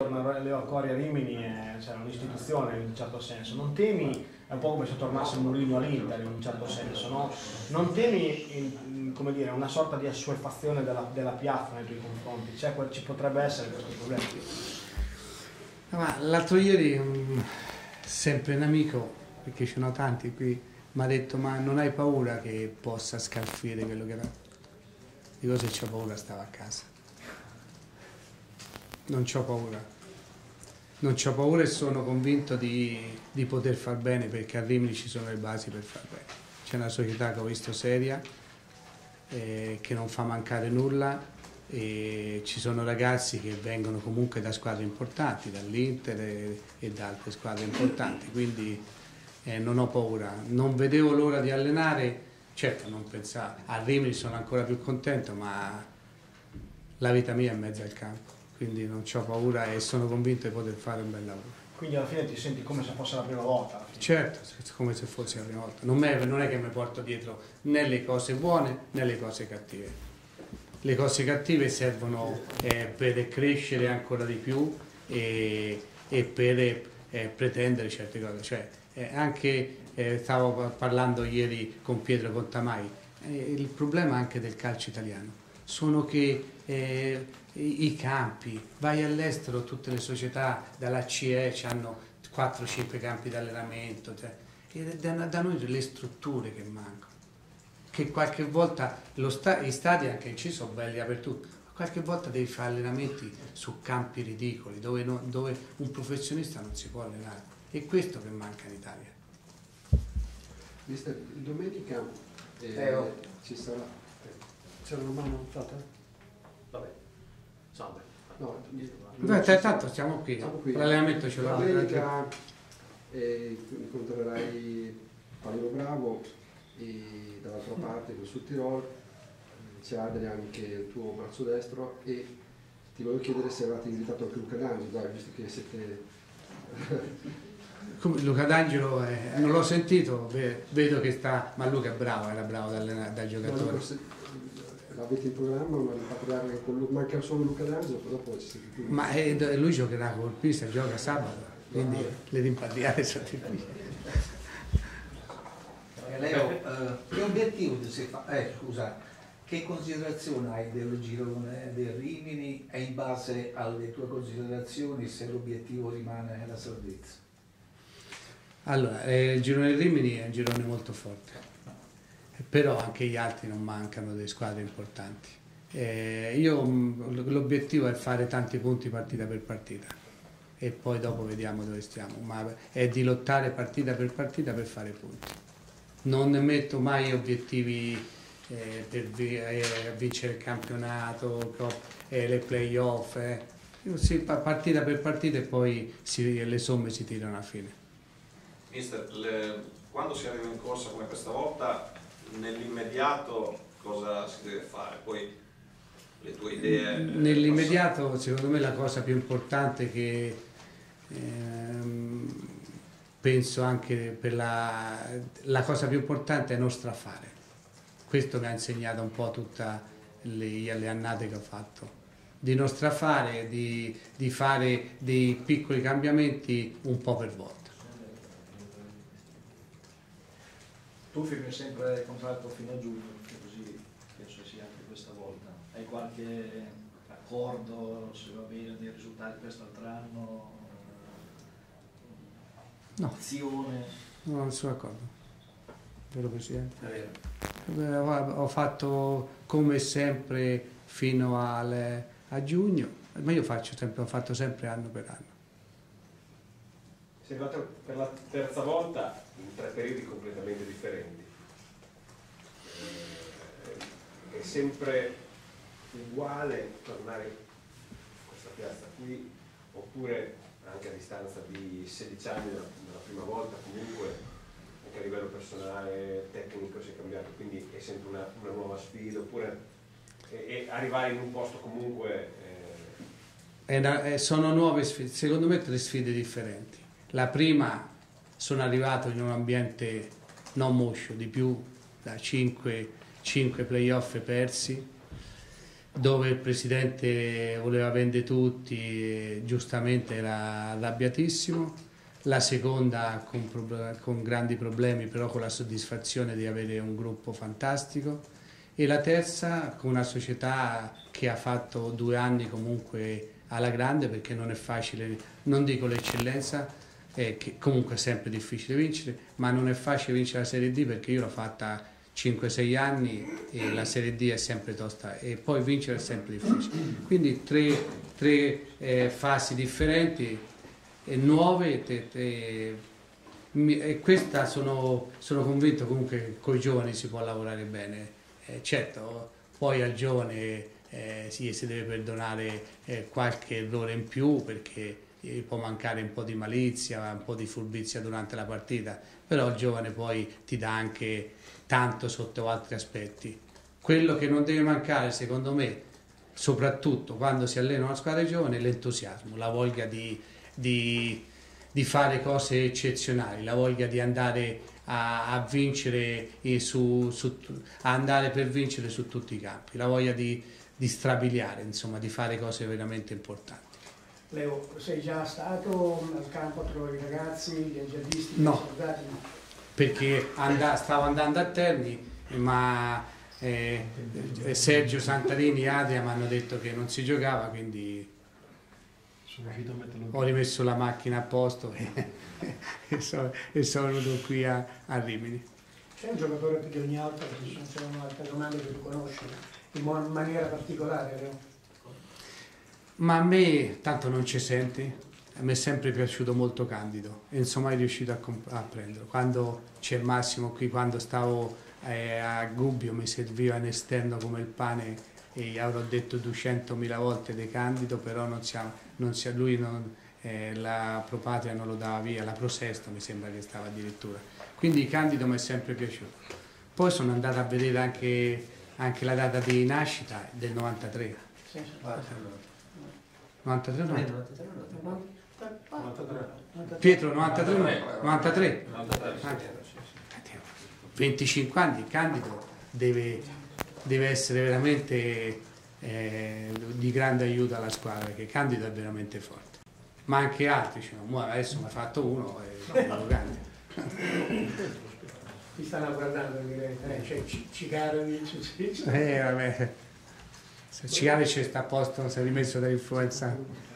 Leo Coria Rimini è un'istituzione in un certo senso, non temi, è un po' come se tornasse Mourinho all'Inter in un certo senso, no? Non temi come dire, una sorta di assuefazione della piazza nei tuoi confronti, ci potrebbe essere questo problema? Ma l'altro ieri sempre un amico, perché ce n'ho tanti qui, mi ha detto: ma non hai paura che possa scalfire quello che era? Dico: se c'ho paura stavo a casa. Non c'ho paura. Non c'ho paura e sono convinto di poter far bene, perché a Rimini ci sono le basi per far bene. C'è una società che ho visto seria, che non fa mancare nulla, e ci sono ragazzi che vengono comunque da squadre importanti, dall'Inter e da altre squadre importanti, quindi non ho paura. Non vedevo l'ora di allenare, certo non pensavo, a Rimini sono ancora più contento, ma la vita mia è in mezzo al campo. Quindi non ho paura e sono convinto di poter fare un bel lavoro. Quindi alla fine ti senti come se fosse la prima volta? Certo, come se fosse la prima volta. Non è che mi porto dietro né le cose buone né le cose cattive. Le cose cattive servono per crescere ancora di più e per pretendere certe cose. Cioè, stavo parlando ieri con Pietro Contamai, il problema anche del calcio italiano sono che i campi, vai all'estero, tutte le società dalla CE hanno 4-5 campi di allenamento, e da noi le strutture che mancano, che qualche volta gli stadi anche ci sono belli dappertutto, ma qualche volta devi fare allenamenti su campi ridicoli dove un professionista non si può allenare, è questo che manca in Italia. Mister, domenica ci sarà. C'era una mano alzata? Vabbè, salve. No, Tanto stiamo qui. L'allenamento ce l'ho. Domenica incontrerai Paolo Bravo e dall'altra parte con Sud Tirol c'è Adrian che è il tuo braccio destro, e ti volevo chiedere se avevate invitato anche Luca D'Angelo, visto che siete... Luca D'Angelo non l'ho sentito, vedo che sta, ma Luca è bravo, era bravo da giocatore. L'avete in programma una rimpatriare con Luca? Manca solo Luca D'Angelo, però poi ci siete tu. Ma lui giocherà col Pisa, gioca sabato, quindi le rimpatriate sono difficili. Leo, che obiettivo ti sei fatto? Scusa, che considerazione hai del girone del Rimini, e in base alle tue considerazioni se l'obiettivo rimane la salvezza? Allora, il girone del Rimini è un girone molto forte, però anche gli altri non mancano delle squadre importanti. L'obiettivo è fare tanti punti partita per partita e poi dopo vediamo dove stiamo, ma è di lottare partita per fare punti. Non metto mai obiettivi per vincere il campionato, le playoff, partita per partita, e poi le somme si tirano alla fine. Mister, quando si arriva in corsa come questa volta, nell'immediato cosa si deve fare? Poi le tue idee? Nell'immediato secondo me la cosa più importante che penso anche per la cosa più importante è non strafare. Questo mi ha insegnato un po' tutte le annate che ho fatto. Di non strafare, di fare dei piccoli cambiamenti un po' per volta. Tu firmi sempre il contratto fino a giugno, così penso sia anche questa volta. Hai qualche accordo, se va bene, dei risultati quest'altro anno? No. Azione? No, non sono d'accordo. Vero Presidente? È vero. Ho fatto come sempre fino a giugno, ma io ho fatto sempre anno per anno. Sei arrivato per la terza volta in 3 periodi completamente differenti. È sempre uguale tornare in questa piazza qui, oppure anche a distanza di 16 anni dalla prima volta, comunque anche a livello personale, tecnico si è cambiato, quindi è sempre una nuova sfida, oppure arrivare in un posto comunque... Sono nuove sfide, secondo me 3 sfide differenti. La prima, sono arrivato in un ambiente non moscio, di più da 5 playoff persi, dove il presidente voleva vendere tutti e giustamente era arrabbiatissimo. La seconda con grandi problemi, però con la soddisfazione di avere un gruppo fantastico, e la terza con una società che ha fatto 2 anni comunque alla grande, perché non è facile, non dico l'eccellenza, che comunque è sempre difficile vincere, ma non è facile vincere la Serie D, perché io l'ho fatta 5-6 anni e la Serie D è sempre tosta e poi vincere è sempre difficile. Quindi tre fasi differenti e nuove, e questa sono convinto comunque che con i giovani si può lavorare bene. Certo, poi al giovane sì, si deve perdonare qualche errore in più, perché può mancare un po' di malizia, un po' di furbizia durante la partita, però il giovane poi ti dà anche tanto sotto altri aspetti. Quello che non deve mancare, secondo me, soprattutto quando si allena una squadra giovane, è l'entusiasmo, la voglia di fare cose eccezionali, la voglia di andare a vincere, a andare per vincere su tutti i campi, la voglia di strabiliare, insomma, di fare cose veramente importanti. Leo, sei già stato al campo a trovare i ragazzi, gli agiatisti? No, perché stavo andando a Terni, ma Sergio Santarini e Adria mi hanno detto che non si giocava, quindi ho rimesso la macchina a posto e sono venuto qui a Rimini. C'è un giocatore più di ogni altro, perché ci sono altre domande che tu conosci in maniera particolare, Leo? Ma a me, tanto non ci senti, a me è sempre piaciuto molto Candido e non sono mai riuscito a prenderlo. Quando c'è Massimo qui, quando stavo a Gubbio, mi serviva in esterno come il pane e avrò detto 200.000 volte De Candido, però la Propatria non lo dava via, la Prosesto mi sembra che stava addirittura. Quindi Candido mi è sempre piaciuto. Poi sono andato a vedere anche la data di nascita del 93. Sì. 93 Pietro 93 25 anni. Candido deve essere veramente di grande aiuto alla squadra, perché Candido è veramente forte, ma anche altri, adesso mi ha fatto uno e grande. Ti stanno guardando, cioè Cicarovic, vabbè, se Cicarovic sta a posto, si è rimesso dall'influenza.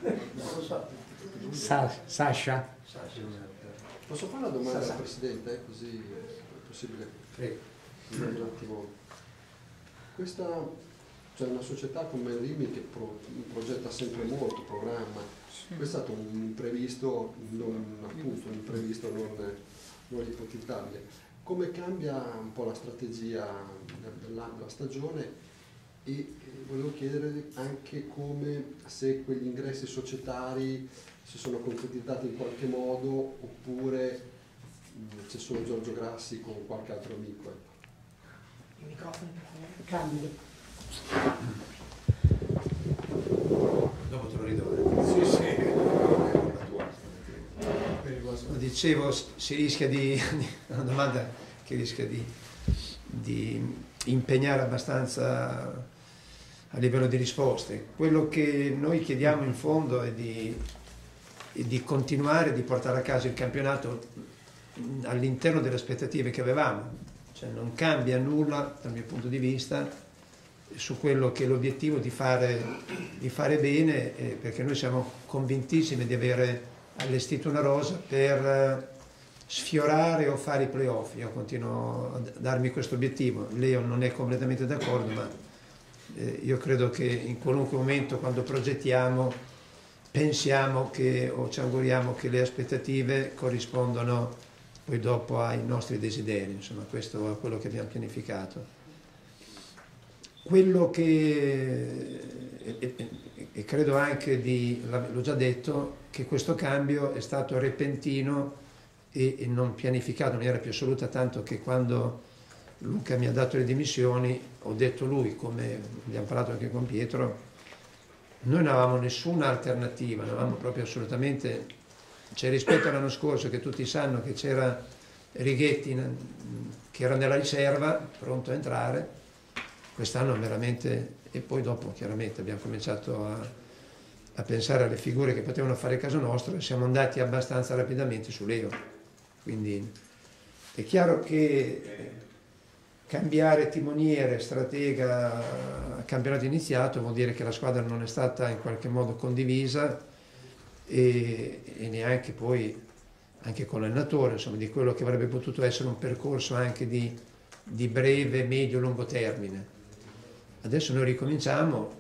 Sasha? Posso fare una domanda al Presidente, così è possibile? Un attimo. Questa, cioè una società come Rimini che progetta sempre molto, programma, questo è stato un imprevisto non ipotizzabile. Come cambia un po' la strategia della stagione? E volevo chiedere anche come, se quegli ingressi societari si sono concretizzati in qualche modo, oppure c'è solo Giorgio Grassi con qualche altro amico. il microfono, Candido. Dopo te lo ridò. Sì. Dicevo, si rischia una domanda che rischia di impegnare abbastanza a livello di risposte. Quello che noi chiediamo in fondo è di continuare, di portare a casa il campionato all'interno delle aspettative che avevamo, cioè non cambia nulla dal mio punto di vista su quello che è l'obiettivo di fare bene, perché noi siamo convintissimi di avere allestito una rosa per sfiorare o fare i playoff. Io continuo a darmi questo obiettivo. Leo non è completamente d'accordo, ma io credo che in qualunque momento, quando progettiamo, pensiamo o ci auguriamo che le aspettative corrispondano poi dopo ai nostri desideri. Insomma, questo è quello che abbiamo pianificato. Quello che, e credo anche l'ho già detto, che questo cambio è stato repentino e non pianificato in maniera più assoluta, tanto che quando Luca mi ha dato le dimissioni ho detto lui, come abbiamo parlato anche con Pietro, noi non avevamo nessuna alternativa, non avevamo proprio assolutamente, cioè rispetto all'anno scorso che tutti sanno che c'era Righetti che era nella riserva, pronto a entrare, quest'anno veramente, e poi dopo chiaramente abbiamo cominciato a pensare alle figure che potevano fare caso nostro e siamo andati abbastanza rapidamente su Leo. Quindi è chiaro che cambiare timoniere, stratega a campionato iniziato vuol dire che la squadra non è stata in qualche modo condivisa e neanche poi anche con l'allenatore, insomma, di quello che avrebbe potuto essere un percorso anche di breve, medio, lungo termine. Adesso noi ricominciamo.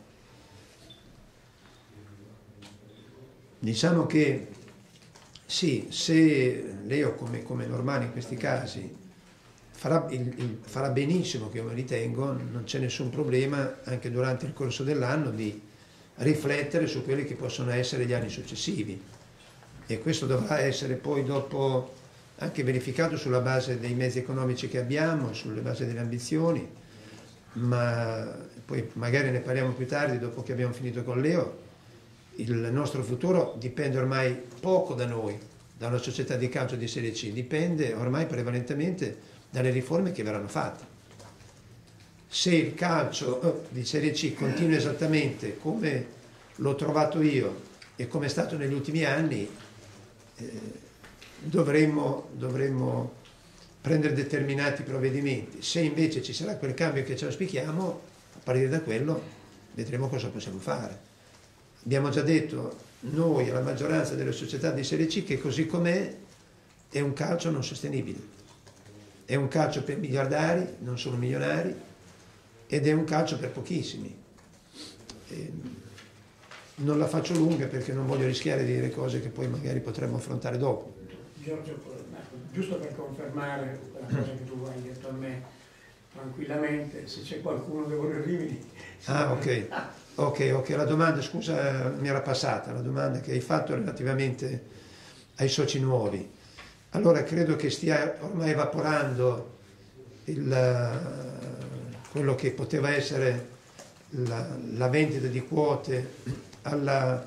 Diciamo che sì, se Leo, come normale in questi casi, farà benissimo, che io mi ritengo, non c'è nessun problema anche durante il corso dell'anno di riflettere su quelli che possono essere gli anni successivi. E questo dovrà essere poi dopo anche verificato sulla base dei mezzi economici che abbiamo, sulle basi delle ambizioni, ma poi magari ne parliamo più tardi dopo che abbiamo finito con Leo. Il nostro futuro dipende ormai poco da noi, da una società di calcio di Serie C, dipende ormai prevalentemente dalle riforme che verranno fatte. Se il calcio di Serie C continua esattamente come l'ho trovato io e come è stato negli ultimi anni, dovremmo prendere determinati provvedimenti. Se invece ci sarà quel cambio che ci auspichiamo, a partire da quello vedremo cosa possiamo fare. Abbiamo già detto noi alla maggioranza delle società di Serie C che così com'è è un calcio non sostenibile, è un calcio per miliardari, non solo milionari, ed è un calcio per pochissimi. Non la faccio lunga perché non voglio rischiare di dire cose che poi magari potremmo affrontare dopo. Giorgio, giusto per confermare quella cosa che tu hai detto a me tranquillamente, se c'è qualcuno che vuole Rimini. Ah, ok, la domanda, scusa, mi era passata, la domanda che hai fatto relativamente ai soci nuovi. Allora credo che stia ormai evaporando quello che poteva essere la vendita di quote alla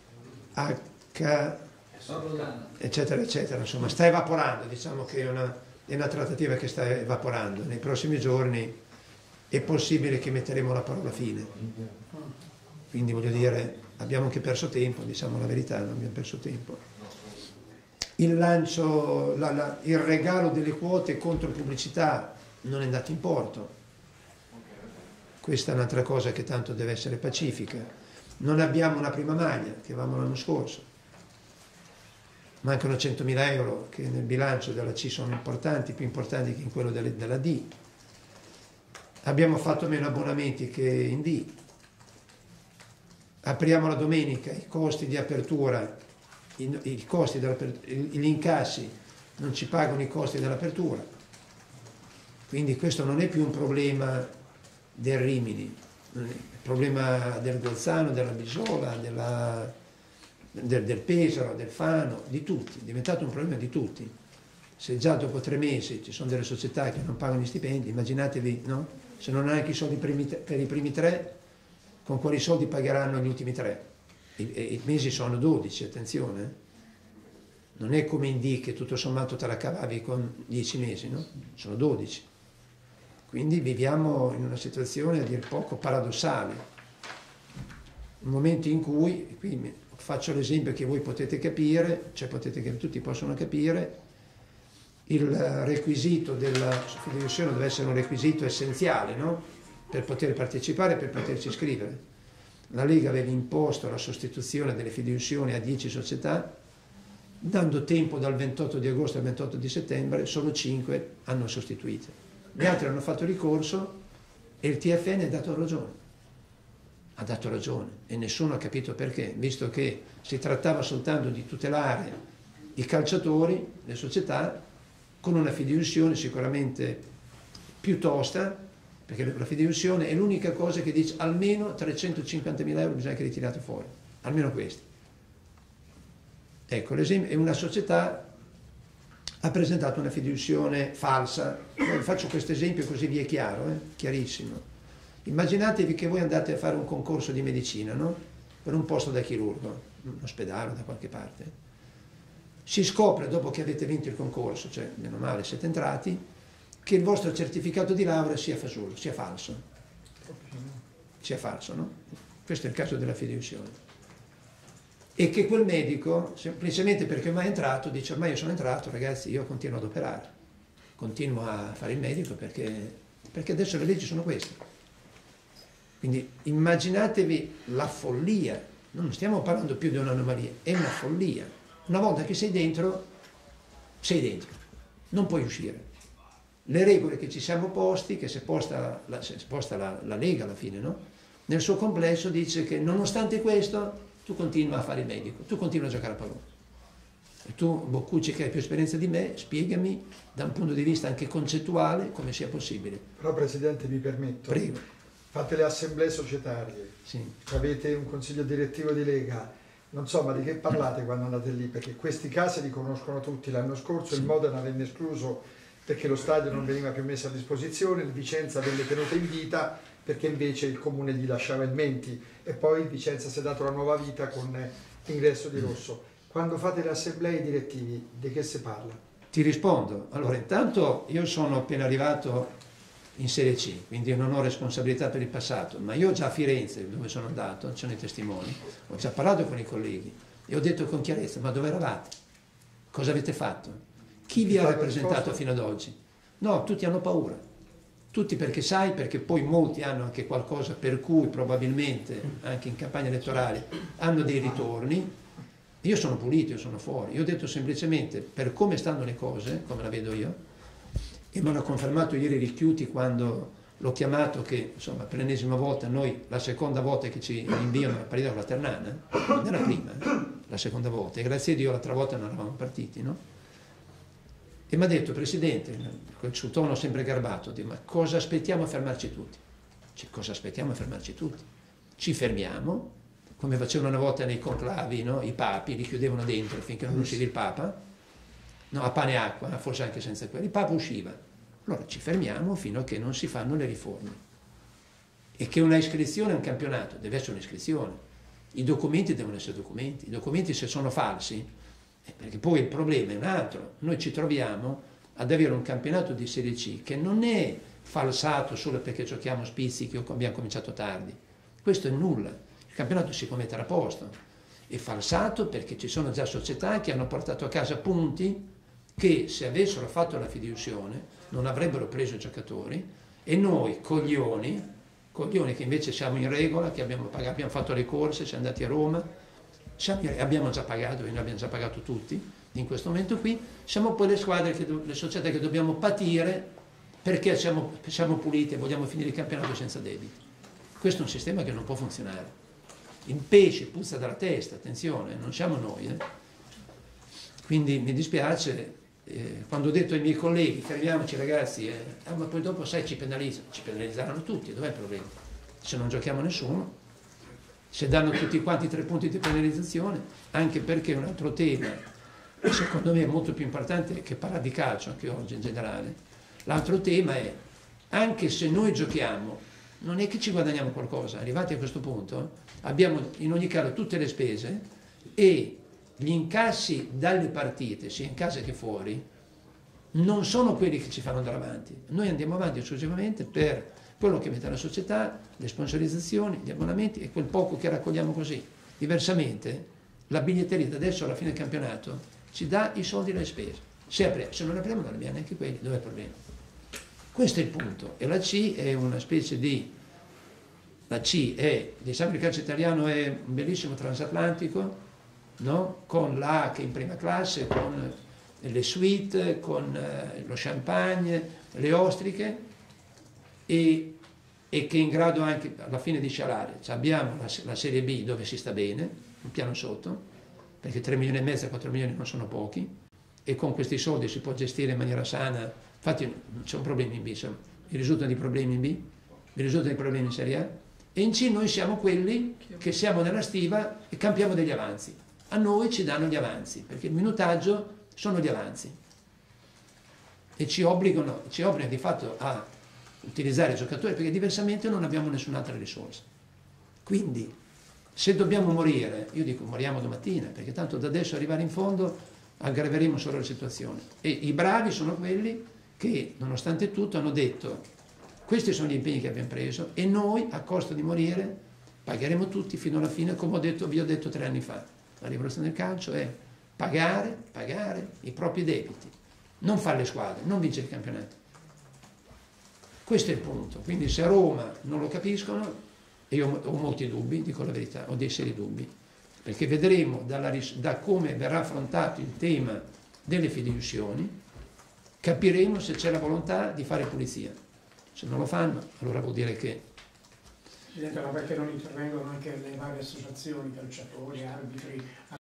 H, eccetera, eccetera. Insomma, sta evaporando, diciamo che è una trattativa che sta evaporando. Nei prossimi giorni è possibile che metteremo la parola fine. Quindi voglio dire, abbiamo anche perso tempo, diciamo la verità, non abbiamo perso tempo. Il lancio, il regalo delle quote contro pubblicità non è andato in porto. Questa è un'altra cosa che tanto deve essere pacifica. Non abbiamo una prima maglia, che avevamo l'anno scorso. Mancano 100.000 euro che nel bilancio della C sono importanti, più importanti che in quello della D. Abbiamo fatto meno abbonamenti che in D. Apriamo la domenica, i costi di apertura, gli incassi non ci pagano i costi dell'apertura. Quindi questo non è più un problema del Rimini, è il problema del Golzano, della Bisola, del Pesaro, del Fano, di tutti, è diventato un problema di tutti. Se già dopo 3 mesi ci sono delle società che non pagano gli stipendi, immaginatevi, no? Se non hanno anche i soldi per i primi 3, con quali soldi pagheranno gli ultimi 3? I mesi sono 12, attenzione. Non è come in D che tutto sommato te la cavavi con 10 mesi, no? Sono 12. Quindi viviamo in una situazione a dir poco paradossale. Un momento in cui, qui faccio l'esempio che voi potete capire, cioè tutti possono capire, il requisito della fideiussione deve essere un requisito essenziale, no? Per poter partecipare, per poterci iscrivere. La Lega aveva imposto la sostituzione delle fideiussioni a 10 società, dando tempo dal 28 di agosto al 28 di settembre, solo 5 hanno sostituite. Gli altri hanno fatto ricorso e il TFN ha dato ragione. Ha dato ragione e nessuno ha capito perché, visto che si trattava soltanto di tutelare i calciatori, le società, con una fideiussione sicuramente più tosta, perché la fideiussione è l'unica cosa che dice almeno 350.000 euro bisogna che ritirate fuori, almeno questi. Ecco, l'esempio è una società ha presentato una fideiussione falsa. Faccio questo esempio così vi è chiaro, chiarissimo. Immaginatevi che voi andate a fare un concorso di medicina, no? Per un posto da chirurgo, un ospedale da qualche parte. Si scopre dopo che avete vinto il concorso, cioè meno male siete entrati, che il vostro certificato di laurea sia fasullo, sia falso. sia falso, no? Questo è il caso della fideiussione. E che quel medico, semplicemente perché mai è entrato, dice ormai io sono entrato, ragazzi, io continuo ad operare, continuo a fare il medico perché adesso le leggi sono queste. Quindi immaginatevi la follia, non stiamo parlando più di un'anomalia, è una follia. Una volta che sei dentro, non puoi uscire. Le regole che ci siamo posti, che si è posta la Lega alla fine, no? Nel suo complesso dice che nonostante questo tu continui a fare il medico, tu continui a giocare a pallone. E tu, Boccucci, che hai più esperienza di me, spiegami da un punto di vista anche concettuale come sia possibile. Però Presidente, mi permetto, Prego. Fate le assemblee societarie, Sì. avete un consiglio direttivo di Lega, non so, ma di che parlate quando andate lì? Perché questi casi li conoscono tutti. L'anno scorso il Modena venne escluso perché lo stadio non veniva più messo a disposizione, il Vicenza venne tenuto in vita perché invece il comune gli lasciava il Menti, e poi il Vicenza si è dato la nuova vita con l'ingresso di Rosso. Quando fate le assemblee direttivi, di che si parla? Ti rispondo. Allora, intanto io sono appena arrivato in Serie C, quindi non ho responsabilità per il passato, ma io già a Firenze, dove sono andato, ci sono i testimoni, ho già parlato con i colleghi e ho detto con chiarezza: ma dove eravate? Cosa avete fatto? Chi vi ha rappresentato fino ad oggi? No, tutti hanno paura, tutti, perché sai, perché poi molti hanno anche qualcosa per cui probabilmente anche in campagna elettorale hanno dei ritorni. Io sono pulito, io sono fuori. Io ho detto semplicemente, per come stanno le cose, come la vedo io, e me l'ha confermato ieri Ricchiuti quando l'ho chiamato, che insomma per l'ennesima volta noi, la seconda volta che ci inviano la partita con la Ternana, non è la prima, la seconda volta, e grazie a Dio l'altra volta non eravamo partiti, no? E mi ha detto: Presidente, col suo tono sempre garbato, ma cosa aspettiamo a fermarci tutti? Cioè, cosa aspettiamo a fermarci tutti? Ci fermiamo, come facevano una volta nei conclavi, no? I papi li chiudevano dentro finché non usciva il Papa, no, a pane e acqua, forse anche senza quello, il Papa usciva. Allora ci fermiamo fino a che non si fanno le riforme. E che una iscrizione a un campionato deve essere un'iscrizione. I documenti devono essere documenti. I documenti, se sono falsi, perché poi il problema è un altro. Noi ci troviamo ad avere un campionato di Serie C che non è falsato solo perché giochiamo spizzichi o abbiamo cominciato tardi. Questo è nulla. Il campionato si può mettere a posto. È falsato perché ci sono già società che hanno portato a casa punti che, se avessero fatto la fideiussione, non avrebbero preso i giocatori, e noi, coglioni che invece siamo in regola, che abbiamo fatto le corse, siamo andati a Roma, abbiamo già pagato, e noi abbiamo già pagato tutti in questo momento qui, siamo poi le squadre, le società che dobbiamo patire perché siamo puliti e vogliamo finire il campionato senza debiti. Questo è un sistema che non può funzionare. Il pesce puzza dalla testa, attenzione, non siamo noi. Quindi mi dispiace, quando ho detto ai miei colleghi fermiamoci ragazzi, ma poi dopo sai ci penalizzeranno tutti, dov'è il problema? Se non giochiamo nessuno, se danno tutti quanti 3 punti di penalizzazione, anche perché un altro tema, secondo me è molto più importante che parlare di calcio anche oggi in generale, l'altro tema è, anche se noi giochiamo, non è che ci guadagniamo qualcosa, arrivati a questo punto, abbiamo in ogni caso tutte le spese e gli incassi dalle partite, sia in casa che fuori, non sono quelli che ci fanno andare avanti. Noi andiamo avanti esclusivamente per quello che mette la società, le sponsorizzazioni, gli abbonamenti e quel poco che raccogliamo così. Diversamente, la biglietteria da adesso alla fine del campionato ci dà i soldi delle spese. Se non apriamo non abbiamo neanche quelli, dov'è il problema? Questo è il punto. E la C è una specie di... La C è, diciamo, il calcio italiano è un bellissimo transatlantico, no? Con l'A che è in prima classe, con le suite, con lo champagne, le ostriche, e che è in grado anche alla fine di scialare. Abbiamo la Serie B dove si sta bene, un piano sotto, perché 3,5 milioni, 4 milioni non sono pochi, e con questi soldi si può gestire in maniera sana. Infatti non c'è un problema in B, mi risultano dei problemi in B, mi risultano dei problemi in Serie A, e in C noi siamo quelli che siamo nella stiva e campiamo degli avanzi. A noi ci danno gli avanzi, perché il minutaggio sono gli avanzi, e ci obbligano di fatto a utilizzare i giocatori, perché diversamente non abbiamo nessun'altra risorsa. Quindi se dobbiamo morire, io dico moriamo domattina, perché tanto da adesso arrivare in fondo aggraveremo solo la situazione. E i bravi sono quelli che nonostante tutto hanno detto Questi sono gli impegni che abbiamo preso e noi, a costo di morire, pagheremo tutti fino alla fine, come vi ho detto 3 anni fa. La rivoluzione del calcio è pagare i propri debiti, non fare le squadre, non vincere il campionato. Questo è il punto. Quindi se a Roma non lo capiscono, e io ho molti dubbi, dico la verità, ho dei seri dubbi, perché vedremo da come verrà affrontato il tema delle fideiussioni, capiremo se c'è la volontà di fare pulizia. Se non lo fanno, allora vuol dire che... Presidente, ma perché non intervengono anche le varie associazioni, calciatori, arbitri,